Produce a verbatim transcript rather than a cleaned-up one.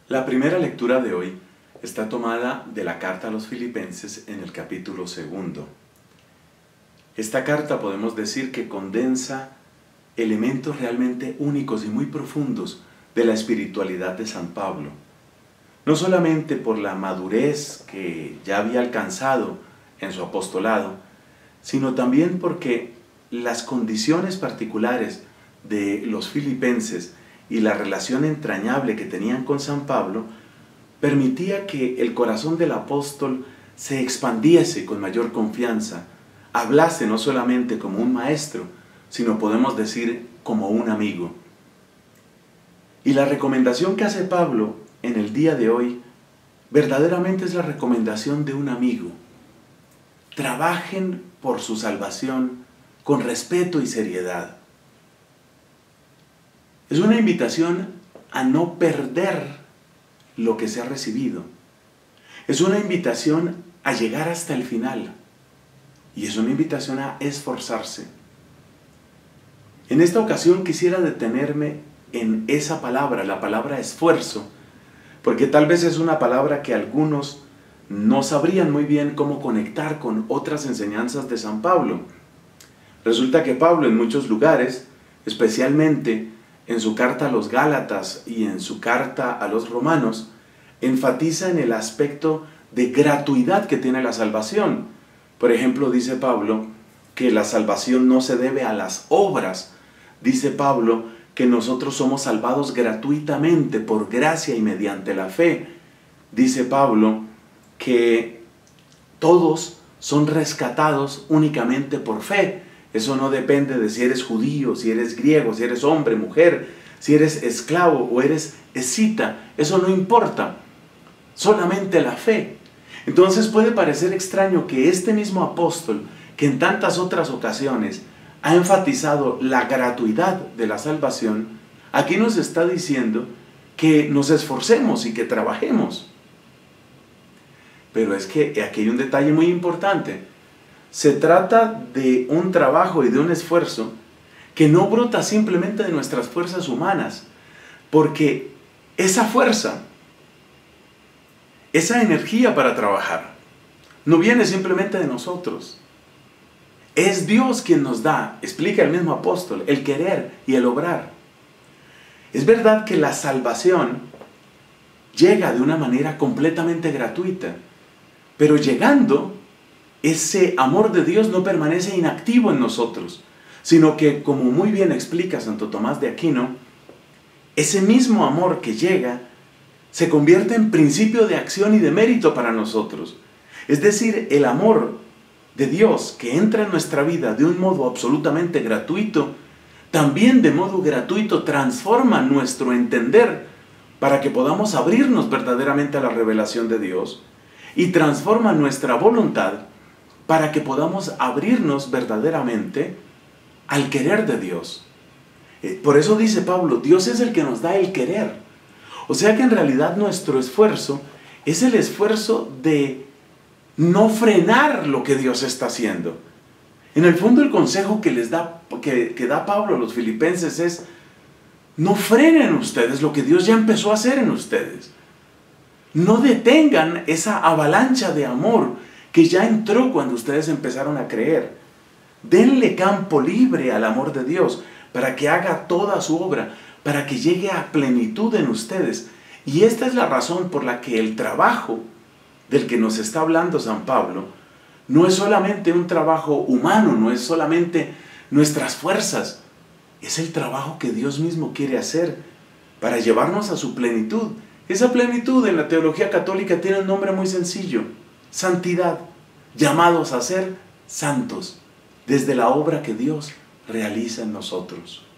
La primera lectura de hoy está tomada de la carta a los Filipenses en el capítulo segundo. Esta carta podemos decir que condensa elementos realmente únicos y muy profundos de la espiritualidad de San Pablo. No solamente por la madurez que ya había alcanzado en su apostolado, sino también porque las condiciones particulares de los filipenses y la relación entrañable que tenían con San Pablo permitía que el corazón del apóstol se expandiese con mayor confianza, hablase no solamente como un maestro, sino podemos decir como un amigo. Y la recomendación que hace Pablo en el día de hoy verdaderamente es la recomendación de un amigo. Trabajen por su salvación con respeto y seriedad. Es una invitación a no perder lo que se ha recibido. Es una invitación a llegar hasta el final. Y es una invitación a esforzarse. En esta ocasión quisiera detenerme en esa palabra, la palabra esfuerzo, porque tal vez es una palabra que algunos no sabrían muy bien cómo conectar con otras enseñanzas de San Pablo. Resulta que Pablo en muchos lugares, especialmente en su carta a los Gálatas y en su carta a los Romanos, enfatiza en el aspecto de gratuidad que tiene la salvación. Por ejemplo, dice Pablo que la salvación no se debe a las obras. Dice Pablo que nosotros somos salvados gratuitamente por gracia y mediante la fe. Dice Pablo que todos son rescatados únicamente por fe. Eso no depende de si eres judío, si eres griego, si eres hombre, mujer, si eres esclavo o eres escita. Eso no importa. Solamente la fe. Entonces puede parecer extraño que este mismo apóstol, que en tantas otras ocasiones ha enfatizado la gratuidad de la salvación, aquí nos está diciendo que nos esforcemos y que trabajemos. Pero es que aquí hay un detalle muy importante. Se trata de un trabajo y de un esfuerzo que no brota simplemente de nuestras fuerzas humanas, porque esa fuerza, esa energía para trabajar, no viene simplemente de nosotros. Es Dios quien nos da, explica el mismo apóstol, el querer y el obrar. Es verdad que la salvación llega de una manera completamente gratuita, pero llegando, ese amor de Dios no permanece inactivo en nosotros, sino que, como muy bien explica Santo Tomás de Aquino, ese mismo amor que llega se convierte en principio de acción y de mérito para nosotros. Es decir, el amor de Dios que entra en nuestra vida de un modo absolutamente gratuito, también de modo gratuito transforma nuestro entender para que podamos abrirnos verdaderamente a la revelación de Dios, y transforma nuestra voluntad para que podamos abrirnos verdaderamente al querer de Dios. Por eso dice Pablo, Dios es el que nos da el querer. O sea que en realidad nuestro esfuerzo es el esfuerzo de no frenar lo que Dios está haciendo. En el fondo el consejo que les da, que, que da Pablo a los filipenses es: no frenen ustedes lo que Dios ya empezó a hacer en ustedes. No detengan esa avalancha de amor que ya entró cuando ustedes empezaron a creer. Denle campo libre al amor de Dios para que haga toda su obra, para que llegue a plenitud en ustedes. Y esta es la razón por la que el trabajo del que nos está hablando San Pablo no es solamente un trabajo humano, no es solamente nuestras fuerzas, es el trabajo que Dios mismo quiere hacer para llevarnos a su plenitud. Esa plenitud en la teología católica tiene un nombre muy sencillo: santidad, llamados a ser santos desde la obra que Dios realiza en nosotros.